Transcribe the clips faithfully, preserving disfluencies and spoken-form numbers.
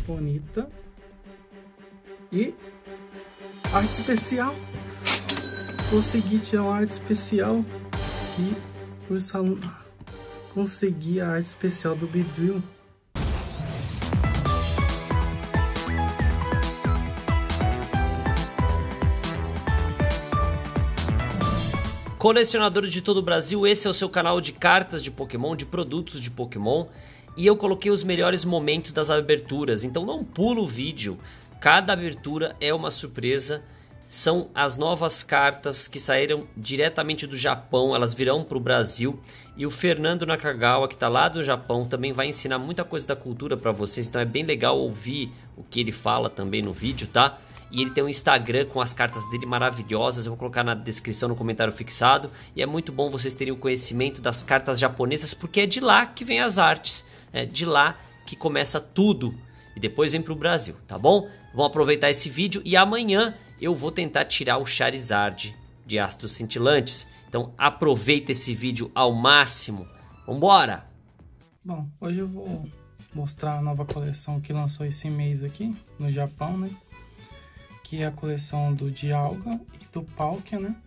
bonita. E arte especial. Consegui tirar uma arte especial. E por salão, consegui a arte especial do Beedrill. Colecionadores de todo o Brasil, esse é o seu canal de cartas de Pokémon, de produtos de Pokémon. E eu coloquei os melhores momentos das aberturas, então não pula o vídeo. Cada abertura é uma surpresa. São as novas cartas que saíram diretamente do Japão, elas virão para o Brasil. E o Fernando Nakagawa, que está lá do Japão, também vai ensinar muita coisa da cultura para vocês. Então é bem legal ouvir o que ele fala também no vídeo, tá? E ele tem um Instagram com as cartas dele maravilhosas. Eu vou colocar na descrição, no comentário fixado. E é muito bom vocês terem o conhecimento das cartas japonesas, porque é de lá que vem as artes. É de lá que começa tudo. E depois vem para o Brasil, tá bom? Vamos aproveitar esse vídeo e amanhã eu vou tentar tirar o Charizard de Astros Cintilantes. Então aproveita esse vídeo ao máximo. Vambora! Bom, hoje eu vou mostrar a nova coleção que lançou esse mês aqui no Japão, né? Que é a coleção do Dialga e do Palkia, né?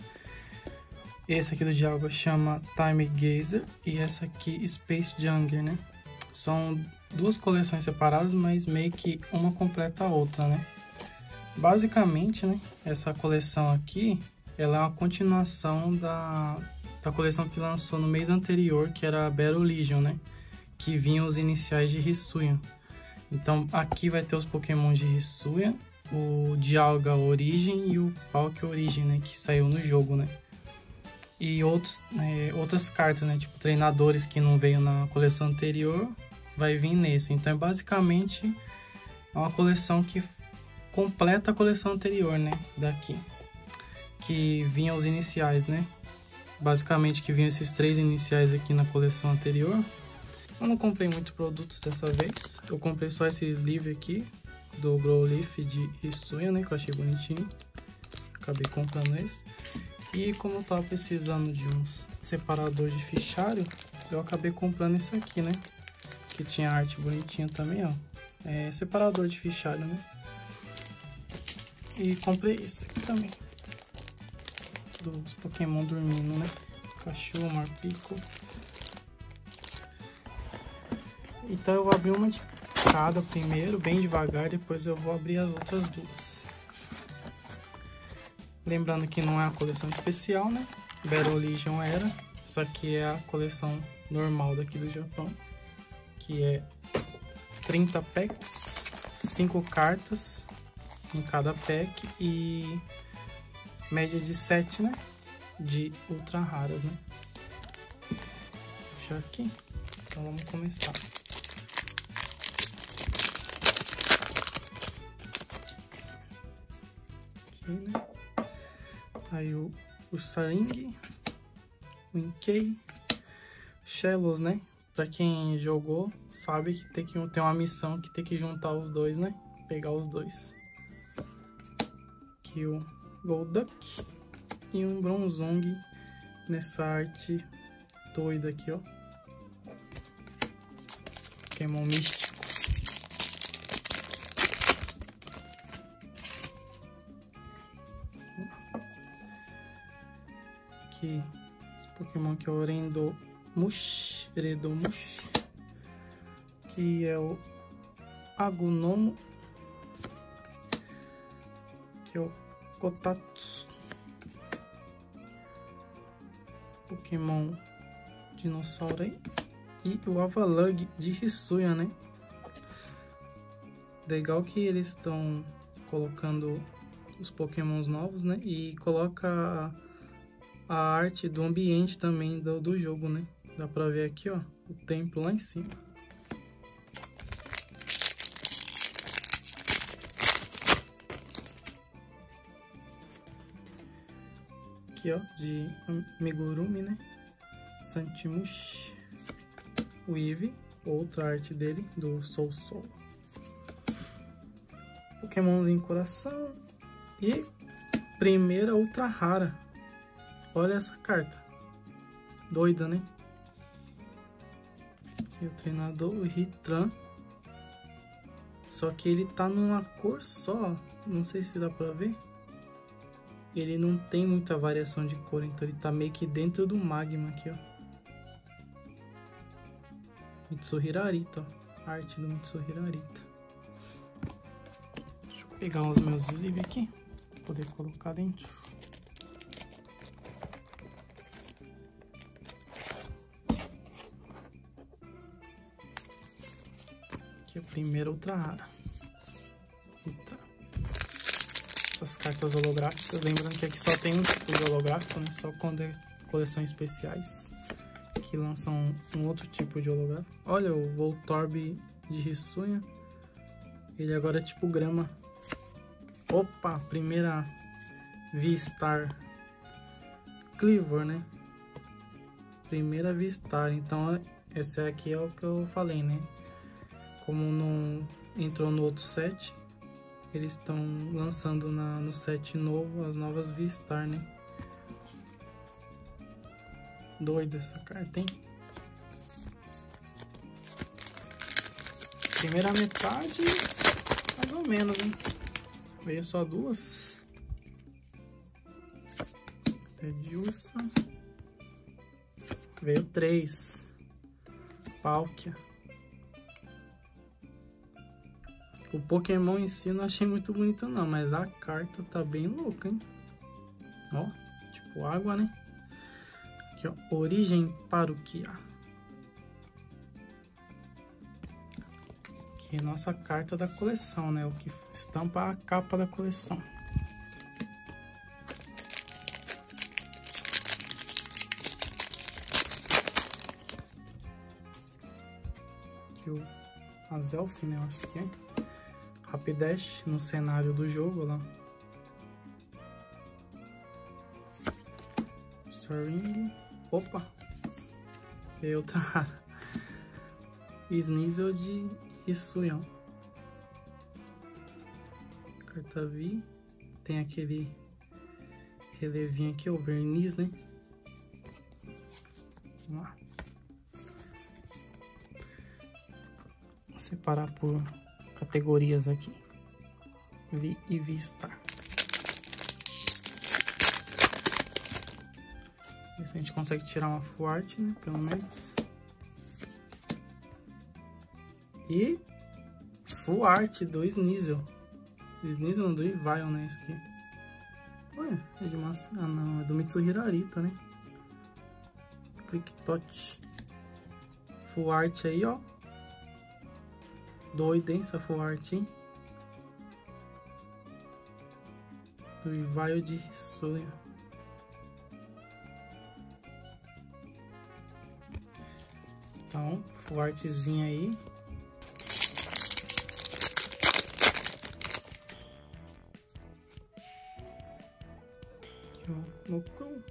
Esse aqui do Dialga chama Time Gazer e essa aqui Space Jungler, né? São duas coleções separadas, mas meio que uma completa a outra, né? Basicamente, né? Essa coleção aqui, ela é uma continuação da, da coleção que lançou no mês anterior, que era a Battle Legion, né? Que vinham os iniciais de Hisuian. Então aqui vai ter os Pokémon de Hisuian, o Dialga Origin e o Palkia Origin, né, que saiu no jogo, né? E outros, é, outras cartas, né, tipo treinadores que não veio na coleção anterior, vai vir nesse. Então é basicamente uma coleção que completa a coleção anterior, né, daqui. Que vinham os iniciais, né? Basicamente que vinham esses três iniciais aqui na coleção anterior. Eu não comprei muito produtos dessa vez, eu comprei só esse livro aqui do Growlithe de Hisuian, né, que eu achei bonitinho. Acabei comprando esse. E como eu tava precisando de uns separadores de fichário, eu acabei comprando esse aqui, né, que tinha arte bonitinha também, ó. É separador de fichário, né. E comprei esse aqui também, dos Pokémon dormindo, né, Cachorro, Marpico. Então eu vou abrir uma de cada primeiro, bem devagar, depois eu vou abrir as outras duas. Lembrando que não é a coleção especial, né? Battle Legion era. Isso aqui é a coleção normal daqui do Japão, que é trinta packs, cinco cartas em cada pack e média de sete, né? De ultra raras, né? Vou deixar aqui. Então vamos começar. Né? Aí o, o Saring, o Inkay, Shellos, né? Pra quem jogou, sabe que tem que ter uma missão que tem que juntar os dois, né? Pegar os dois. Aqui o Golduck e um Bronzong nessa arte doida aqui, ó. Pokémon místico. Aqui, esse Pokémon que é o Orendomush, Redomush, que é o Agunomo, que é o Kotatsu, Pokémon Dinossauro aí, e o Avalugg de Hisuian, né? Legal que eles estão colocando os Pokémons novos, né? E coloca a arte do ambiente também do, do jogo, né? Dá pra ver aqui, ó, o templo lá em cima. Aqui, ó, de Amigurumi, né? Santimush. O Eevee, outra arte dele, do Soul Soul. Pokémonzinho coração. E primeira ultra rara. Olha essa carta. Doida, né? Aqui o treinador, o Hitran. Só que ele tá numa cor só. Não sei se dá pra ver. Ele não tem muita variação de cor, então ele tá meio que dentro do magma aqui, ó. Mitsuhiro Arita, ó. Arte do Mitsuhiro Arita. Deixa eu pegar os meus sleeves aqui, pra poder colocar dentro. Aqui é a primeira ultra rara. Eita. Essas cartas holográficas, lembrando que aqui só tem um tipo de holográfico, né? Só quando é coleções especiais que lançam um outro tipo de holográfico. Olha o Voltorb de Hisuian. Ele agora é tipo grama. Opa, primeira V-Star Cleaver, né? Primeira V-Star. Então esse aqui é o que eu falei, né? Como não entrou no outro set, eles estão lançando na, no set novo as novas V-Star, né? Doida essa carta, hein? Primeira metade, mais ou menos, hein? Veio só duas. É de ursa. Veio três. Palkia. O Pokémon em si não achei muito bonito não, mas a carta tá bem louca, hein? Ó, tipo água, né? Aqui, ó, Origem Parukia. Aqui é nossa carta da coleção, né? O que estampa a capa da coleção. Aqui o Azelf, né? Eu acho que é. Rapidash no cenário do jogo lá. Soaring. Opa! Veio outra rara. Sneasel de Hisuian. Carta V. Tem aquele relevinho aqui, o verniz, né? Vamos lá. Vou separar por categorias aqui. V e V-Star. Ver se a gente consegue tirar uma full art, né? Pelo menos. E full art do Sneasel. Sneasel não, do Evian, né? Isso aqui. Ué, é de massa. Ah, não. É do Mitsuhiro Arita, né? Clicktot. Full art aí, ó. Doida, hein, essa full art, hein? Do Evian de Hisuian. Então, full artzinha aí. Aqui, ó, Mokron.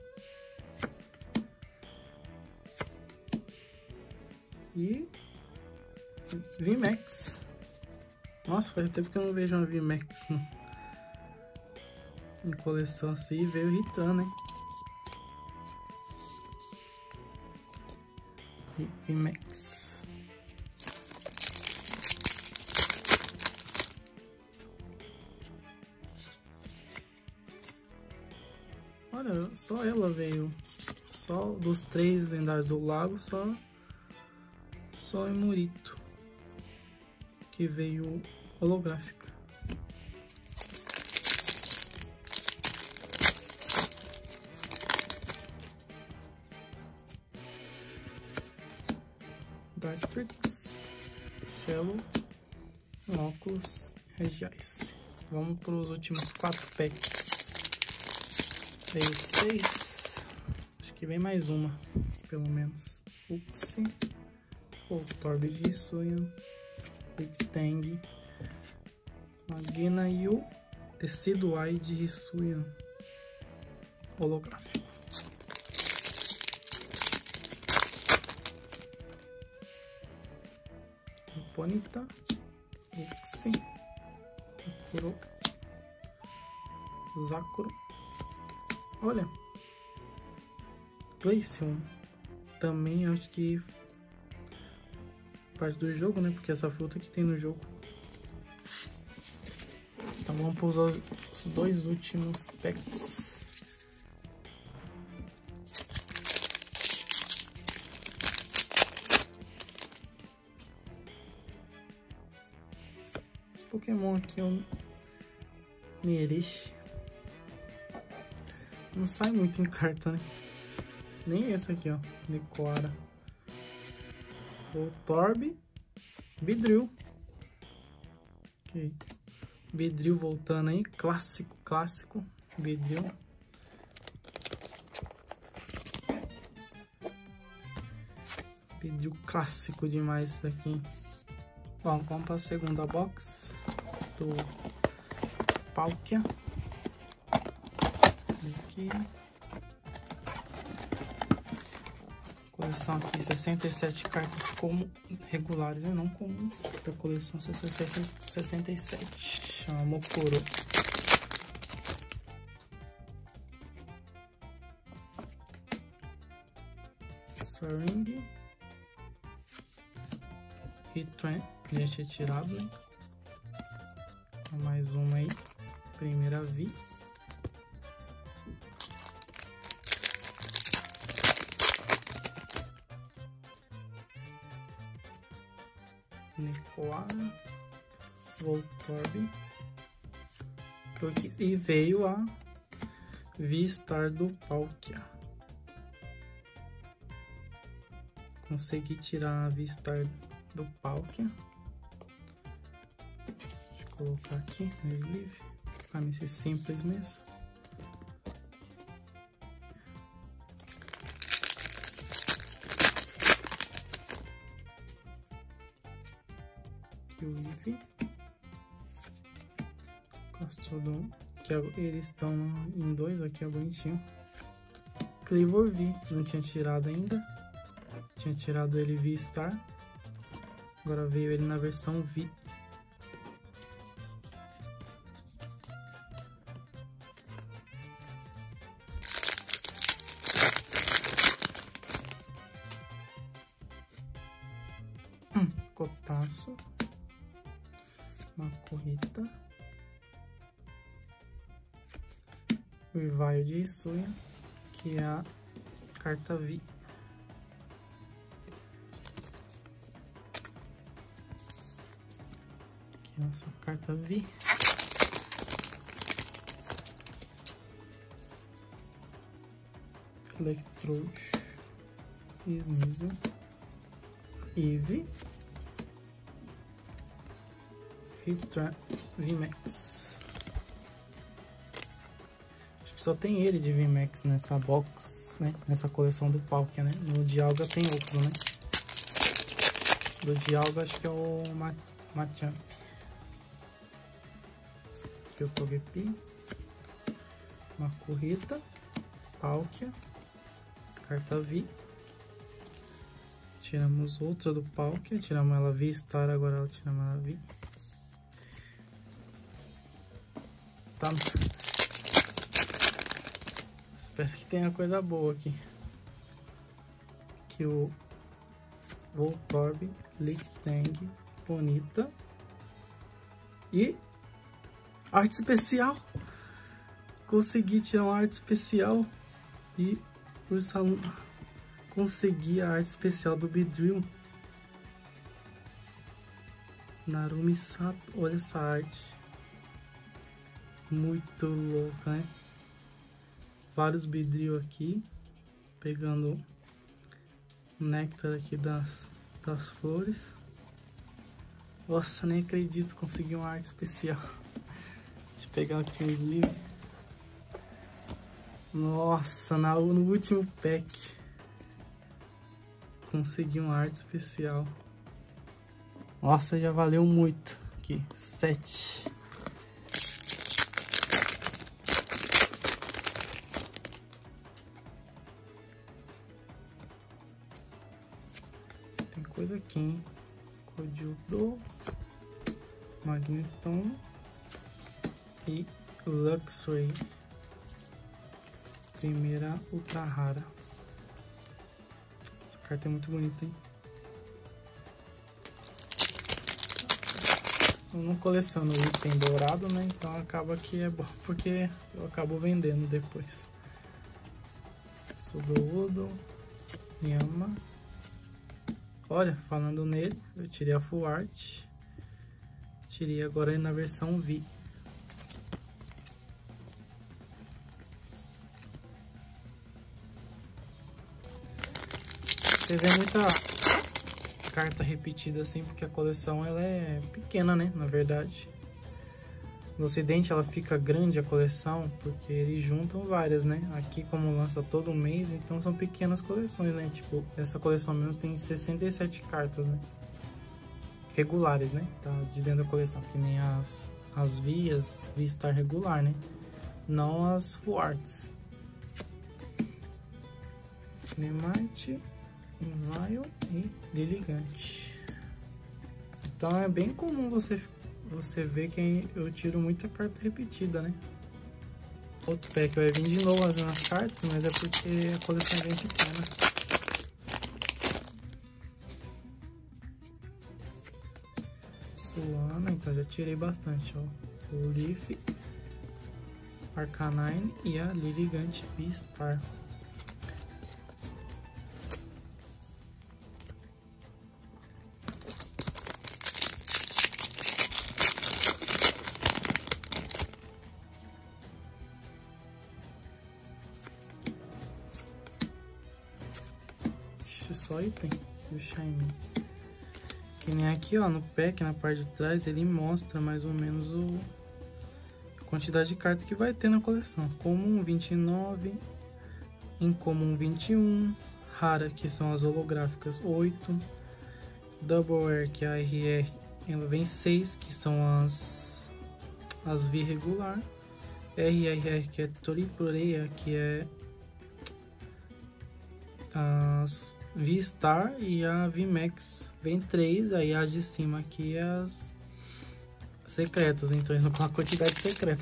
E V MAX. Nossa, faz tempo que eu não vejo uma V MAX no... em coleção assim. Veio o Ritan, né? V MAX. Olha, só ela veio. Só dos três lendários do lago, só só é Murito que veio holográfica. Dartrix, Shello, Óculos, Regiais. Vamos para os últimos quatro packs. Veio seis. Acho que vem mais uma, pelo menos. Uxie, Voltorb de Hisuian, Big Tang, Magina e o Decidueye de Hisuian holográfico. Ponyta, Uxie, Kuro, Zakuro. Olha, Glaceon. Também acho que parte do jogo, né? Porque essa fruta que tem no jogo. Vamos para os dois últimos packs. Esse Pokémon aqui é o Meriche. Não sai muito em carta, né? Nem esse aqui, ó. Necoara. Voltorb. Beedrill. Ok. Beedrill voltando aí. Clássico, clássico. Beedrill. Beedrill clássico demais esse daqui. Bom, vamos para a segunda box do Palkia. Aqui. Coleção aqui, sessenta e sete cartas como regulares e não comuns. Da coleção sessenta e sete. Chama Mokoro. Saring. Hitran. Já tinha tirado, né? Mais uma aí. Primeira V. Necoara, Voltorb, e veio a V-Star do Palkia. Consegui tirar a V-Star do Palkia. Deixa eu colocar aqui no sleeve, para mim ser simples mesmo. O Eevee, Castodon, que eles estão em dois aqui, é bonitinho. Kleavor V, não tinha tirado ainda, tinha tirado ele V-Star, agora veio ele na versão V. Hum, Cotaço. Uma corrida. Rivaio de Isuya, que é a carta V. Aqui é a nossa carta V. Electrode, Sneasel, Eevee. V Max. Acho que só tem ele de V Max nessa box, né? Nessa coleção do Palkia, né? No Dialga tem outro, né? Do Dialga acho que é o Machamp. Aqui o Togepi. Uma corrida. Palkia. Carta V. Tiramos outra do Palkia. Tiramos ela V-Star, agora ela tiramos ela V. Tá. Espero que tenha coisa boa aqui. Aqui o Voltorb, Lictang, Bonita. E arte especial. Consegui tirar uma arte especial. E por salão consegui a arte especial do Beedrill. Narumi Sato, olha essa arte. Muito louca, né? Vários Beedrill aqui. Pegando o néctar aqui das, das flores. Nossa, nem acredito, consegui uma arte especial. Deixa eu pegar aqui o sleeve. Nossa, na, no último pack. Consegui uma arte especial. Nossa, já valeu muito. Aqui, sete. Tem coisa aqui, hein? Kojudo, Magneton e Luxray. Primeira ultra rara. Essa carta é muito bonita, hein? eu não coleciono item dourado, né? Então acaba que é bom porque eu acabo vendendo depois. Sudowoodo, Yama. Olha, falando nele, eu tirei a Full Art. Tirei agora na versão V. Você vê muita carta repetida assim, porque a coleção ela é pequena, né? Na verdade. No ocidente ela fica grande a coleção, porque eles juntam várias, né? Aqui como lança todo mês, então são pequenas coleções, né? Tipo, essa coleção mesmo tem sessenta e sete cartas, né? Regulares, né? Tá de dentro da coleção, que nem as, as vias, V-Star regular, né? Não as Full Arts. Nemite, Invial e Lilligant. Então é bem comum você, você ver que eu tiro muita carta repetida, né? Outro pack vai vir de novo as minhas cartas, mas é porque a coleção é bem pequena. Suana, então já tirei bastante, ó. O Leaf, Arcanine e a Lilligant V-Star. Só item do Shiny. Que nem aqui, ó, no pack, na parte de trás, ele mostra mais ou menos o a quantidade de cartas que vai ter na coleção. Comum vinte e nove, incomum vinte e um, rara, que são as holográficas, oito, double rare, que é a R R, ela vem seis, que são as as V regular, R R R, que é Tripureia, que é as V-Star, e a V-Max vem três, aí as de cima aqui é as secretas, então eles vão com a quantidade secreta.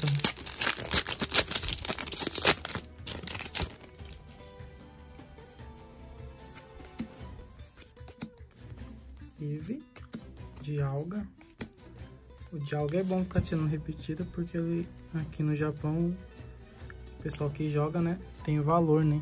Eve, de alga. O de alga é bom ficar tirando repetida, porque ele, aqui no Japão, o pessoal que joga, né, tem valor, né?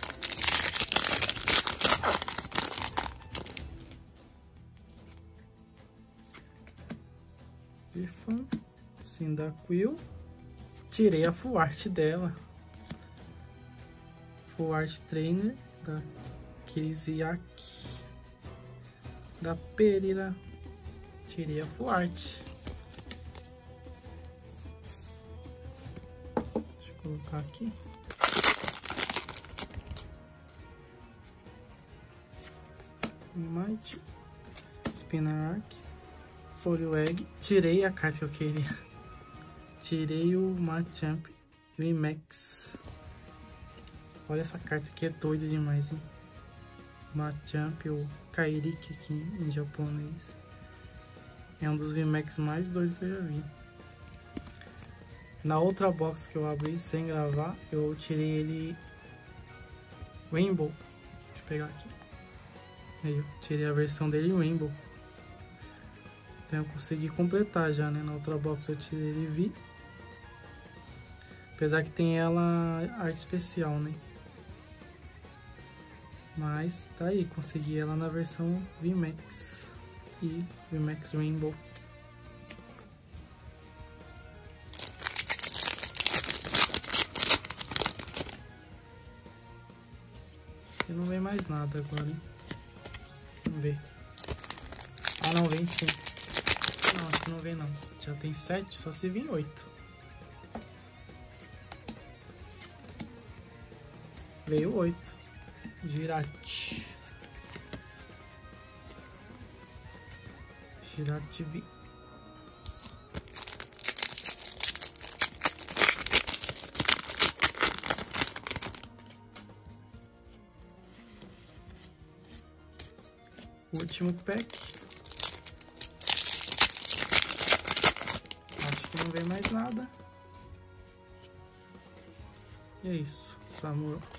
Cyndaquil, tirei a Full Art dela, Full Art Trainer da Kiriziak, da Perira, tirei a Full Art. Deixa eu colocar aqui. Mite, Spinark, Poliwag, tirei a carta que eu queria. Tirei o Machamp V-Max. Olha essa carta aqui, é doida demais, hein? Machamp, ou Kairiki aqui em japonês. É um dos V-Max mais doidos que eu já vi. Na outra box que eu abri sem gravar, eu tirei ele Rainbow. Deixa eu pegar aqui. Aí eu tirei a versão dele Rainbow. Então eu consegui completar já, né? Na outra box eu tirei ele V. Apesar que tem ela arte especial, né? Mas tá aí, consegui ela na versão V-Max e V-Max Rainbow. Aqui não vem mais nada agora, hein? Vamos ver. Ah, não, vem sim. Não, acho que não vem não. Já tem sete, só se vir oito. Veio oito. Girate. Girate V. Último pack. Acho que não vem mais nada. E é isso. Samuro.